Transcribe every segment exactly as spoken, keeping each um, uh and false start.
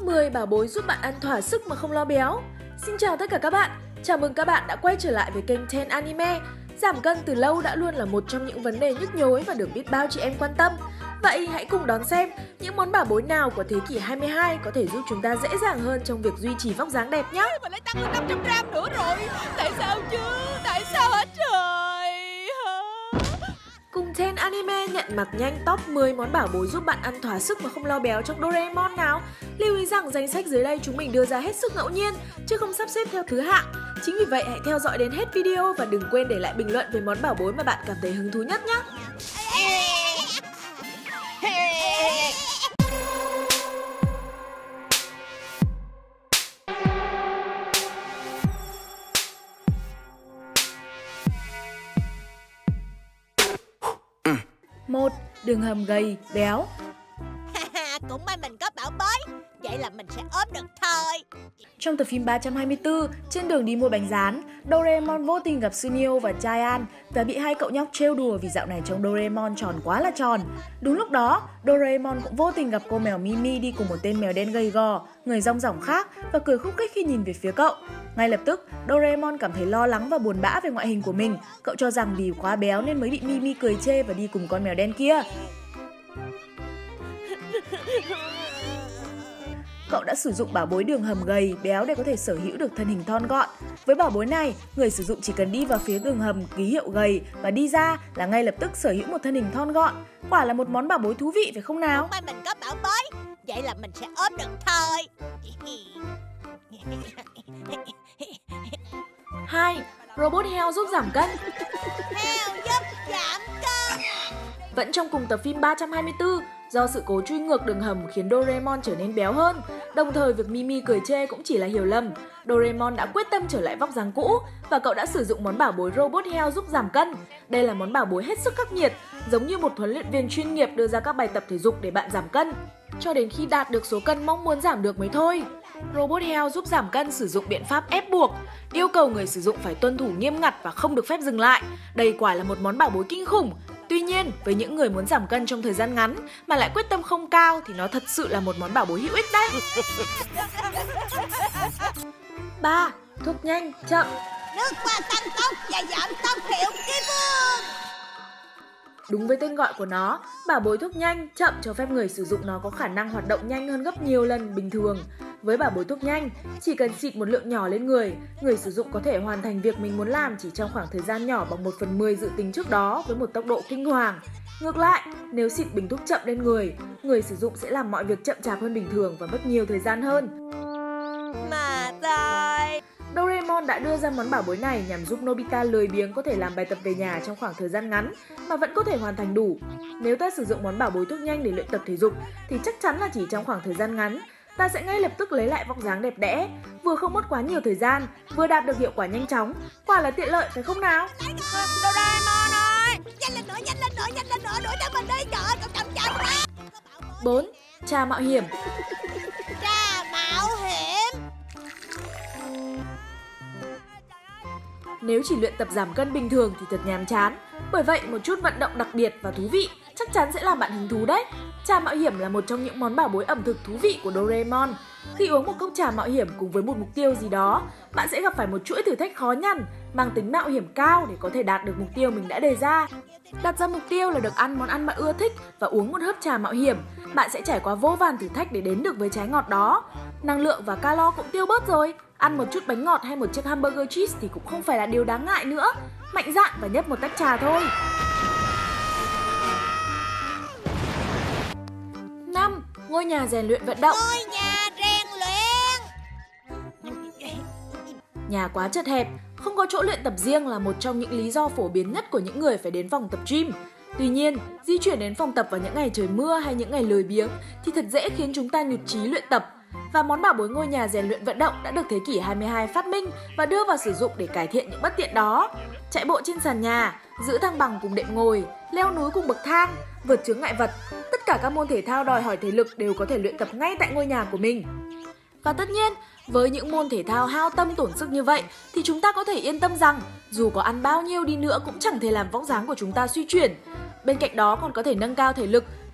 mười bảo bối giúp bạn ăn thỏa sức mà không lo béo. Xin chào tất cả các bạn, chào mừng các bạn đã quay trở lại với kênh Ten Anime. Giảm cân từ lâu đã luôn là một trong những vấn đề nhức nhối và được biết bao chị em quan tâm. Vậy hãy cùng đón xem những món bảo bối nào của thế kỷ hai mươi hai có thể giúp chúng ta dễ dàng hơn trong việc duy trì vóc dáng đẹp nhé. Mình lại tăng lên năm trăm gram nữa rồi. Tại sao chứ? Tại sao hả trời? Cùng Ten Anime nhận mặt nhanh top mười món bảo bối giúp bạn ăn thỏa sức mà không lo béo trong Doraemon nào. Lưu ý rằng danh sách dưới đây chúng mình đưa ra hết sức ngẫu nhiên, chứ không sắp xếp theo thứ hạng. Chính vì vậy hãy theo dõi đến hết video và đừng quên để lại bình luận về món bảo bối mà bạn cảm thấy hứng thú nhất nhé. một. Đường hầm gầy, béo. Cũng may mình có bảo bối, vậy là mình sẽ ốm được thôi. Trong tập phim ba trăm hai mươi tư, trên đường đi mua bánh rán, Doraemon vô tình gặp Sunio và Chaiyan và bị hai cậu nhóc trêu đùa vì dạo này trông Doraemon tròn quá là tròn. Đúng lúc đó, Doraemon cũng vô tình gặp cô mèo Mimi đi cùng một tên mèo đen gầy gò, người rong ròng khác và cười khúc khích khi nhìn về phía cậu. Ngay lập tức, Doraemon cảm thấy lo lắng và buồn bã về ngoại hình của mình. Cậu cho rằng vì quá béo nên mới bị Mimi cười chê và đi cùng con mèo đen kia. Cậu đã sử dụng bảo bối đường hầm gầy, béo để có thể sở hữu được thân hình thon gọn. Với bảo bối này, người sử dụng chỉ cần đi vào phía đường hầm ký hiệu gầy và đi ra là ngay lập tức sở hữu một thân hình thon gọn. Quả là một món bảo bối thú vị phải không nào? Cũng may mình có bảo bối, vậy là mình sẽ ốm được thôi. hai. Robot heo giúp giảm cân. Heo giúp giảm cân. Vẫn trong cùng tập phim ba trăm hai mươi tư, do sự cố truy ngược đường hầm khiến Doraemon trở nên béo hơn. Đồng thời việc Mimi cười chê cũng chỉ là hiểu lầm. Doraemon đã quyết tâm trở lại vóc dáng cũ và cậu đã sử dụng món bảo bối robot heo giúp giảm cân. Đây là món bảo bối hết sức khắc nghiệt, giống như một huấn luyện viên chuyên nghiệp đưa ra các bài tập thể dục để bạn giảm cân, cho đến khi đạt được số cân mong muốn giảm được mới thôi. Robot heo giúp giảm cân sử dụng biện pháp ép buộc, yêu cầu người sử dụng phải tuân thủ nghiêm ngặt và không được phép dừng lại. Đây quả là một món bảo bối kinh khủng. Tuy nhiên, với những người muốn giảm cân trong thời gian ngắn mà lại quyết tâm không cao thì nó thật sự là một món bảo bối hữu ích đấy. ba. Thuốc nhanh, chậm. Nước hoa tăng tốc và giảm tốc hiệu Kim Vương. Đúng với tên gọi của nó, bảo bối thuốc nhanh, chậm cho phép người sử dụng nó có khả năng hoạt động nhanh hơn gấp nhiều lần bình thường. Với bảo bối thuốc nhanh, chỉ cần xịt một lượng nhỏ lên người, người sử dụng có thể hoàn thành việc mình muốn làm chỉ trong khoảng thời gian nhỏ bằng một phần mười dự tính trước đó với một tốc độ kinh hoàng. Ngược lại, nếu xịt bình thuốc chậm lên người, người sử dụng sẽ làm mọi việc chậm chạp hơn bình thường và mất nhiều thời gian hơn. Mà tại Doraemon đã đưa ra món bảo bối này nhằm giúp Nobita lười biếng có thể làm bài tập về nhà trong khoảng thời gian ngắn mà vẫn có thể hoàn thành đủ. Nếu ta sử dụng món bảo bối thuốc nhanh để luyện tập thể dục thì chắc chắn là chỉ trong khoảng thời gian ngắn, ta sẽ ngay lập tức lấy lại vóc dáng đẹp đẽ, vừa không mất quá nhiều thời gian, vừa đạt được hiệu quả nhanh chóng. Quả là tiện lợi phải không nào? Doraemon ơi, nhanh lên nữa, nhanh lên nữa, nhanh lên nữa, đuổi theo mình đi, trời ơi, cậu chậm chậm quá. bốn. Trà mạo hiểm. Trà mạo hiểm. Nếu chỉ luyện tập giảm cân bình thường thì thật nhàm chán. Bởi vậy một chút vận động đặc biệt và thú vị chắc chắn sẽ làm bạn hứng thú đấy. Trà mạo hiểm là một trong những món bảo bối ẩm thực thú vị của Doraemon. Khi uống một cốc trà mạo hiểm cùng với một mục tiêu gì đó, bạn sẽ gặp phải một chuỗi thử thách khó nhằn, mang tính mạo hiểm cao để có thể đạt được mục tiêu mình đã đề ra. Đặt ra mục tiêu là được ăn món ăn bạn ưa thích và uống một hớp trà mạo hiểm, bạn sẽ trải qua vô vàn thử thách để đến được với trái ngọt đó. Năng lượng và calo cũng tiêu bớt rồi. Ăn một chút bánh ngọt hay một chiếc hamburger cheese thì cũng không phải là điều đáng ngại nữa. Mạnh dạn và nhấp một tách trà thôi. năm. Ngôi nhà rèn luyện vận động. Ngôi nhà rèn luyện. Nhà quá chật hẹp, không có chỗ luyện tập riêng là một trong những lý do phổ biến nhất của những người phải đến phòng tập gym. Tuy nhiên, di chuyển đến phòng tập vào những ngày trời mưa hay những ngày lười biếng thì thật dễ khiến chúng ta nhụt chí luyện tập. Và món bảo bối ngôi nhà rèn luyện vận động đã được thế kỷ hai mươi hai phát minh và đưa vào sử dụng để cải thiện những bất tiện đó. Chạy bộ trên sàn nhà, giữ thăng bằng cùng đệm ngồi, leo núi cùng bậc thang, vượt chướng ngại vật. Tất cả các môn thể thao đòi hỏi thể lực đều có thể luyện tập ngay tại ngôi nhà của mình. Và tất nhiên, với những môn thể thao hao tâm tổn sức như vậy thì chúng ta có thể yên tâm rằng dù có ăn bao nhiêu đi nữa cũng chẳng thể làm vóc dáng của chúng ta suy chuyển. Bên cạnh đó còn có thể nâng cao thể lực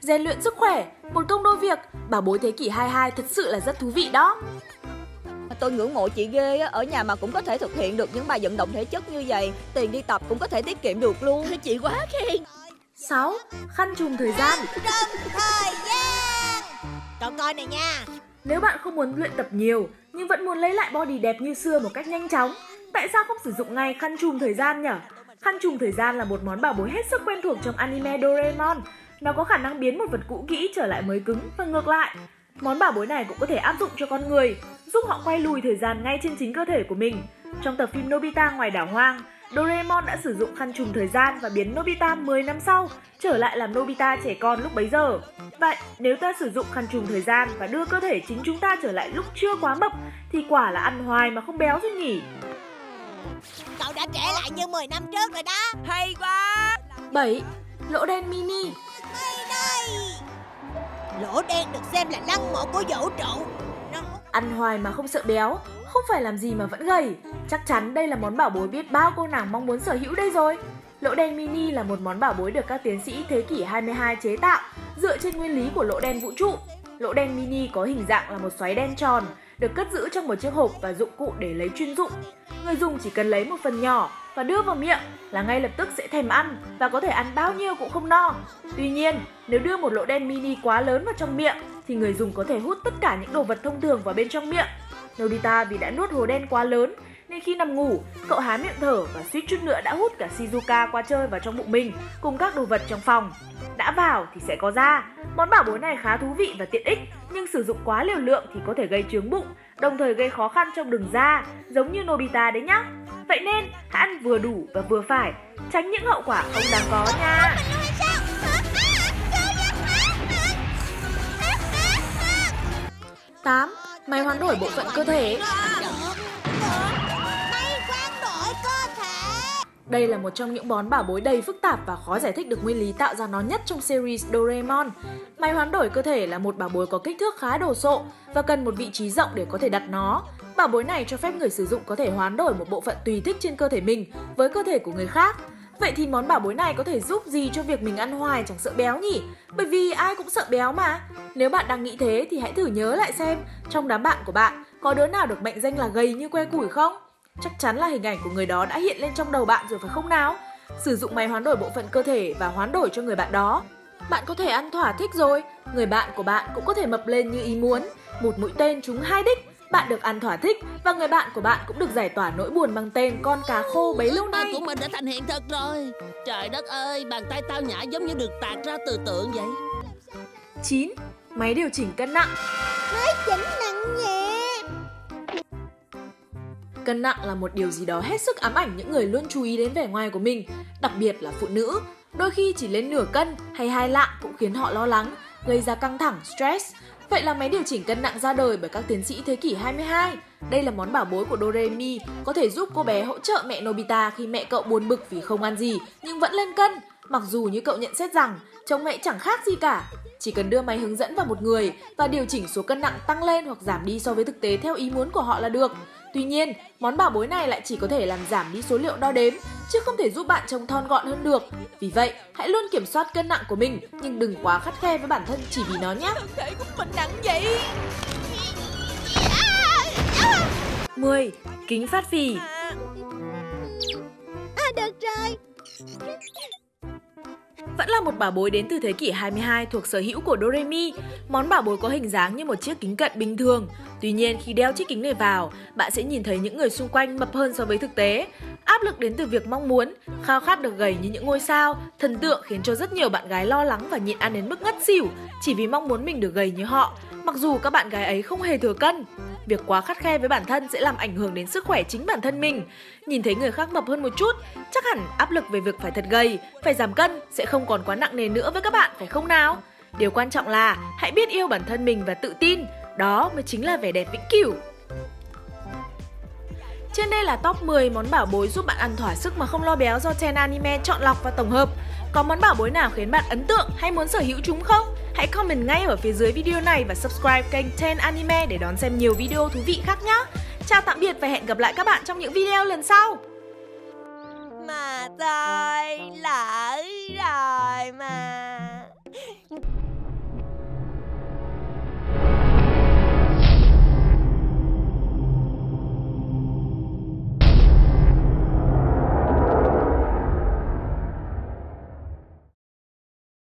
rèn luyện sức khỏe, một công đôi việc. Bảo bối thế kỷ hai mươi hai thật sự là rất thú vị đó. Tôi ngưỡng mộ chị ghê á, ở nhà mà cũng có thể thực hiện được những bài vận động thể chất như vậy. Tiền đi tập cũng có thể tiết kiệm được luôn. Chị quá khen. sáu. Khăn trùm thời gian. Trong thời gian. Cậu coi này nha. Nếu bạn không muốn luyện tập nhiều nhưng vẫn muốn lấy lại body đẹp như xưa một cách nhanh chóng, tại sao không sử dụng ngay khăn trùm thời gian nhỉ? Khăn trùm thời gian là một món bảo bối hết sức quen thuộc trong anime Doraemon. Nó có khả năng biến một vật cũ kỹ trở lại mới cứng và ngược lại. Món bảo bối này cũng có thể áp dụng cho con người, giúp họ quay lùi thời gian ngay trên chính cơ thể của mình. Trong tập phim Nobita ngoài đảo hoang, Doraemon đã sử dụng khăn trùm thời gian và biến Nobita mười năm sau trở lại làm Nobita trẻ con lúc bấy giờ. Vậy, nếu ta sử dụng khăn trùm thời gian và đưa cơ thể chính chúng ta trở lại lúc chưa quá mập thì quả là ăn hoài mà không béo rồi nhỉ? Cậu đã trẻ lại như mười năm trước rồi đó. Hay quá. bảy. Lỗ đen mini. Đây đây. Lỗ đen được xem là lăng mộ của vũ trụ. Nó... Ăn hoài mà không sợ béo, không phải làm gì mà vẫn gầy. Chắc chắn đây là món bảo bối biết bao cô nàng mong muốn sở hữu đây rồi. Lỗ đen mini là một món bảo bối được các tiến sĩ thế kỷ hai mươi hai chế tạo dựa trên nguyên lý của lỗ đen vũ trụ. Lỗ đen mini có hình dạng là một xoáy đen tròn, được cất giữ trong một chiếc hộp và dụng cụ để lấy chuyên dụng. Người dùng chỉ cần lấy một phần nhỏ và đưa vào miệng là ngay lập tức sẽ thèm ăn và có thể ăn bao nhiêu cũng không no. Tuy nhiên, nếu đưa một lỗ đen mini quá lớn vào trong miệng thì người dùng có thể hút tất cả những đồ vật thông thường vào bên trong miệng. Nobita vì đã nuốt hố đen quá lớn nên khi nằm ngủ, cậu há miệng thở và suýt chút nữa đã hút cả Shizuka qua chơi vào trong bụng mình cùng các đồ vật trong phòng. Đã vào thì sẽ có ra. Món bảo bối này khá thú vị và tiện ích, nhưng sử dụng quá liều lượng thì có thể gây chướng bụng, đồng thời gây khó khăn trong đường ra, giống như Nobita đấy nhá. Vậy nên, hãy ăn vừa đủ và vừa phải, tránh những hậu quả không đáng có nha. tám. Máy hoán đổi bộ phận cơ thể. Máy hoán đổi cơ thể. Đây là một trong những món bảo bối đầy phức tạp và khó giải thích được nguyên lý tạo ra nó nhất trong series Doraemon. Máy hoán đổi cơ thể là một bảo bối có kích thước khá đồ sộ và cần một vị trí rộng để có thể đặt nó. Bảo bối này cho phép người sử dụng có thể hoán đổi một bộ phận tùy thích trên cơ thể mình với cơ thể của người khác. Vậy thì món bảo bối này có thể giúp gì cho việc mình ăn hoài chẳng sợ béo nhỉ? Bởi vì ai cũng sợ béo mà. Nếu bạn đang nghĩ thế thì hãy thử nhớ lại xem trong đám bạn của bạn có đứa nào được mệnh danh là gầy như que củi không? Chắc chắn là hình ảnh của người đó đã hiện lên trong đầu bạn rồi phải không nào? Sử dụng máy hoán đổi bộ phận cơ thể và hoán đổi cho người bạn đó. Bạn có thể ăn thỏa thích rồi, người bạn của bạn cũng có thể mập lên như ý muốn. Một mũi tên trúng hai đích. Bạn được ăn thỏa thích và người bạn của bạn cũng được giải tỏa nỗi buồn bằng tên con cá khô bấy lâu nay. Của mình đã thành hiện thực rồi. Trời đất ơi, bàn tay tao nhã giống như được tạc ra từ tượng vậy. chín. Máy điều chỉnh cân nặng. Máy chỉnh nặng nhẹ. Cân nặng là một điều gì đó hết sức ám ảnh những người luôn chú ý đến vẻ ngoài của mình, đặc biệt là phụ nữ. Đôi khi chỉ lên nửa cân hay hai lạng cũng khiến họ lo lắng, gây ra căng thẳng, stress. Vậy là máy điều chỉnh cân nặng ra đời bởi các tiến sĩ thế kỷ hai mươi hai. Đây là món bảo bối của Doremi, có thể giúp cô bé hỗ trợ mẹ Nobita khi mẹ cậu buồn bực vì không ăn gì nhưng vẫn lên cân. Mặc dù như cậu nhận xét rằng trông mẹ chẳng khác gì cả. Chỉ cần đưa máy hướng dẫn vào một người và điều chỉnh số cân nặng tăng lên hoặc giảm đi so với thực tế theo ý muốn của họ là được. Tuy nhiên, món bảo bối này lại chỉ có thể làm giảm đi số liệu đo đếm, chứ không thể giúp bạn trông thon gọn hơn được. Vì vậy, hãy luôn kiểm soát cân nặng của mình, nhưng đừng quá khắt khe với bản thân chỉ vì nó nhé. Thân thể của mình nặng vậy. mười. Kính phát phì. À, được rồi. Vẫn là một bảo bối đến từ thế kỷ hai mươi hai thuộc sở hữu của Doremi. Món bảo bối có hình dáng như một chiếc kính cận bình thường. Tuy nhiên, khi đeo chiếc kính này vào, bạn sẽ nhìn thấy những người xung quanh mập hơn so với thực tế. Áp lực đến từ việc mong muốn, khao khát được gầy như những ngôi sao, thần tượng khiến cho rất nhiều bạn gái lo lắng và nhịn ăn đến mức ngất xỉu chỉ vì mong muốn mình được gầy như họ, mặc dù các bạn gái ấy không hề thừa cân. Việc quá khắt khe với bản thân sẽ làm ảnh hưởng đến sức khỏe chính bản thân mình. Nhìn thấy người khác mập hơn một chút, chắc hẳn áp lực về việc phải thật gầy, phải giảm cân sẽ không còn quá nặng nề nữa với các bạn, phải không nào? Điều quan trọng là hãy biết yêu bản thân mình và tự tin, đó mới chính là vẻ đẹp vĩnh cửu. Trên đây là top mười món bảo bối giúp bạn ăn thỏa sức mà không lo béo do Ten Anime chọn lọc và tổng hợp. Có món bảo bối nào khiến bạn ấn tượng hay muốn sở hữu chúng không? Hãy comment ngay ở phía dưới video này và subscribe kênh Ten Anime để đón xem nhiều video thú vị khác nhé. Chào tạm biệt và hẹn gặp lại các bạn trong những video lần sau. Mà tôi lỡ rồi mà.